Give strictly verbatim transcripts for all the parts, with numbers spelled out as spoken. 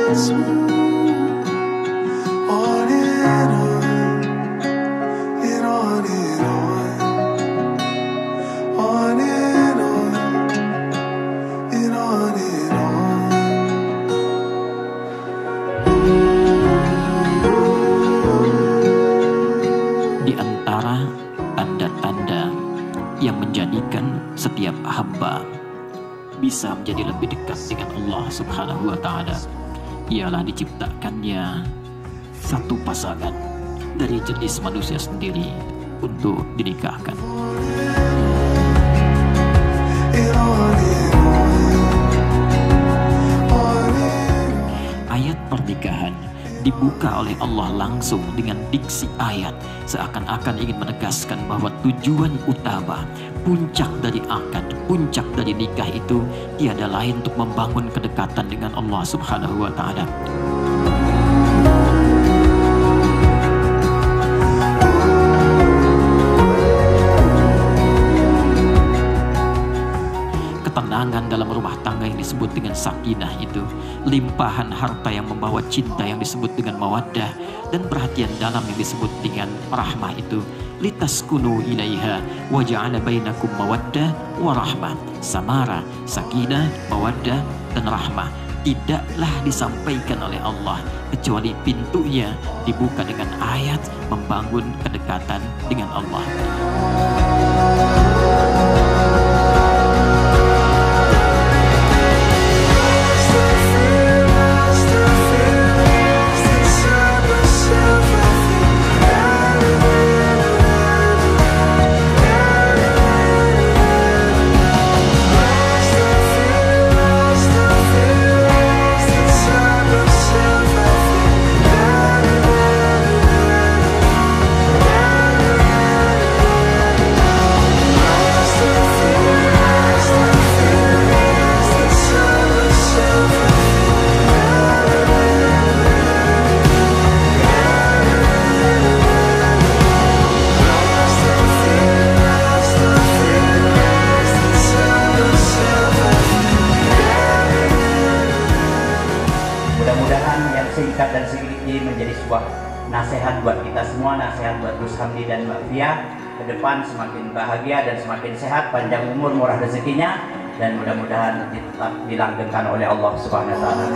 Di antara tanda-tanda yang menjadikan setiap hamba bisa menjadi lebih dekat dengan Allah Subhanahu wa Ta'ala ialah diciptakannya satu pasangan dari jenis manusia sendiri untuk dinikahkan. Ayat pernikahan dibuka oleh Allah langsung dengan diksi ayat, seakan-akan ingin menegaskan bahwa tujuan utama, puncak dari akad, puncak dari nikah itu tiada lain untuk membangun kedekatan dengan Allah Subhanahu wa Ta'ala. Ketenangan dalam rumah tangga yang disebut dengan sakinah itu, limpahan harta yang membawa cinta yang disebut dengan mawaddah, dan perhatian dalam yang disebut dengan rahmah itu, litaskunu ilaiha wa ja'ala bainakum mawaddah wa rahmah. Samara, sakinah, mawaddah, dan rahmah tidaklah disampaikan oleh Allah kecuali pintunya dibuka dengan ayat membangun kedekatan dengan Allah. Mudah-mudahan yang singkat dan singkat ini menjadi sebuah nasihat buat kita semua, nasihat buat Gus Hamdi dan Mbak Fia ke depan semakin bahagia dan semakin sehat, panjang umur, murah rezekinya, dan mudah-mudahan tetap dilanggengkan oleh Allah Subhanahu wa Ta'ala.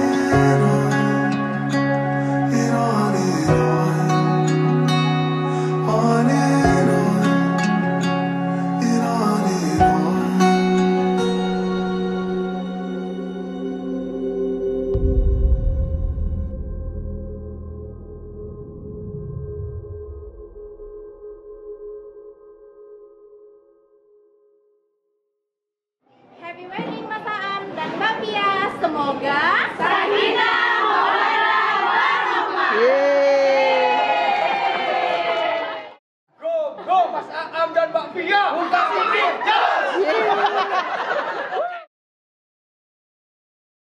Happy wedding Mas Aam dan Mbak Pia. Semoga sakinah mawaddah warahmah. Go go Mas Aam dan Mbak Pia. Buka sedikit.